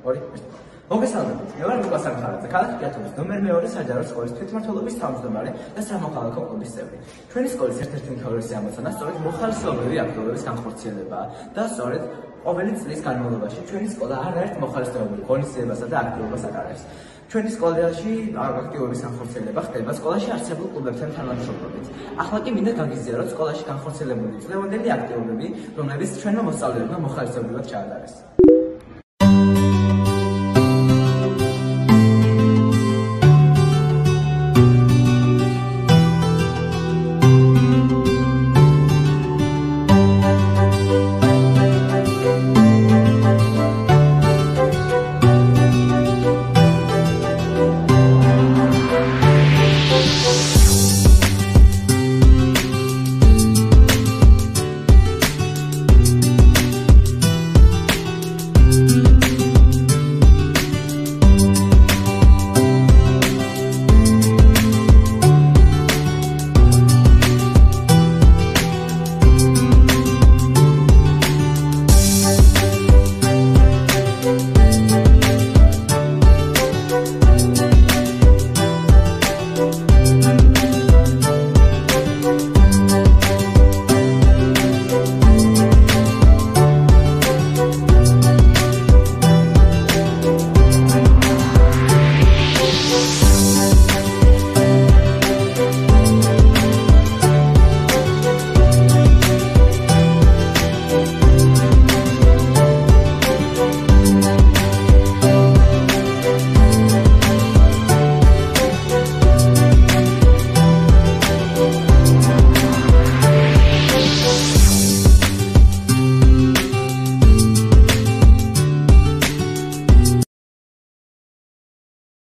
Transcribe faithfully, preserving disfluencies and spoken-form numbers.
ორი. მოგესალმებით. მე ვარ სკოლა სამხარაძე, ქალაქ ჭიათურის ნომერ მეორე საჯარო სკოლის თვითმმართველობის თავმჯდომარე და სამოქალაქო კლუბის წევრი. ჩვენი სკოლის ერთ-ერთი უმთავრესი ამოცანა სწორედ მოხალისეობრივი აქტივობების განხორციელებაა და სწორედ ყოველი წლის განმავლობაში ჩვენი სკოლა არაერთ მოხალისეობრივ ღონისძიებასა და აქტივობას ატარებს. ჩვენი სკოლაში აქტივობის განხორციელება ხდება სკოლაში არსებულ კლუბებთან თანამშრომლობით. ახლა კი მინდა გაგიზიაროთ სკოლაში განხორციელებული წლევანდელი აქტივობები, რომლებიც ჩვენმა მოსწავლეებმა მოხალისეობრივად ჩაატარეს.